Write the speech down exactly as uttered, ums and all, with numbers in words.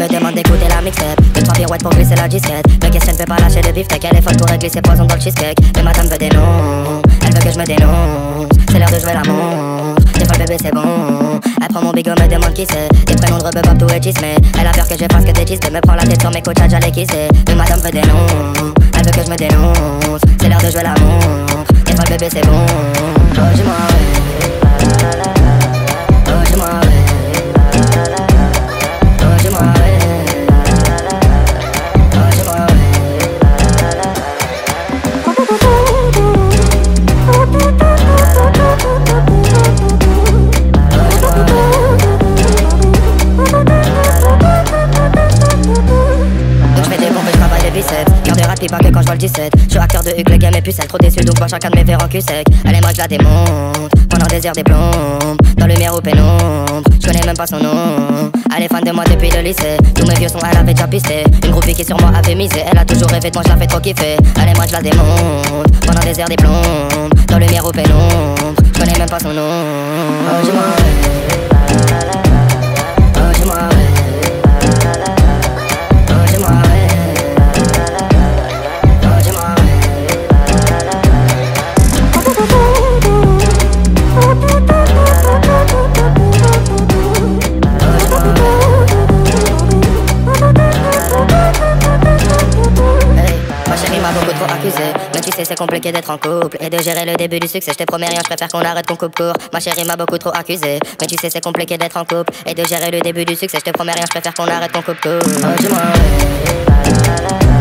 me demande d'écouter la mixtape. Deux trois pirouettes pour glisser la disquette. Me questionne, peut pas lâcher de beefsteak. Elle est folle pour glisser poison dans le cheesecake. Mais madame veut des noms, elle veut que je me dénonce. C'est l'heure de jouer la montre. Des fois le bébé c'est bon. Elle prend mon bigot, me demande qui c'est. Des prénoms de rebeu, Bob, tout est chismé. Elle a peur que je fasse que des chismes. Me prend la tête sur mes coachs, j'allais kisser. Mais madame veut des noms, elle veut que je me dénonce. C'est l'heure de jouer la montre. Des fois le bébé c'est bon. Oh dis-moi ouais. Oh dis-moi ouais. Oh dis-moi ouais. Oh dis-moi ouais. Donc je fais des pompes et je travaille les biceps. Cœur de rat, puis pas que quand je vois le dix-sept. Je suis acteur de Hugues, le game est pucelle. Trop déçu donc vois chacun de mes verres en cul sec. Elle aimerait que je la démonte pendant des heures des plombes. Dans lumière ou pénombre, je connais même pas son nom. Elle est fan de moi depuis le lycée. Tous mes vieux sons elle avait déjà pisté. Une groupie qui sur moi avait misé. Elle a toujours rêvé de moi, je la fais trop kiffer. Elle aimerait que je la démonte pendant des heures des plombes. Dans lumière ou pénombre, je connais même pas son nom. Oh dis-moi ouais. Oh dis-moi ouais. Oh dis-moi ouais. Oh dis-moi ouais. Hey, ma chérie m'a beaucoup trop accusé. Mais tu sais c'est compliqué d'être en couple et de gérer le début du succès. Je te promets rien, je préfère qu'on arrête qu'on coupe court. Ma chérie m'a beaucoup trop accusé. Mais tu sais c'est compliqué d'être en couple et de gérer le début du succès. Je te promets rien, je préfère qu'on arrête qu'on coupe court. Oh dis-moi ouais.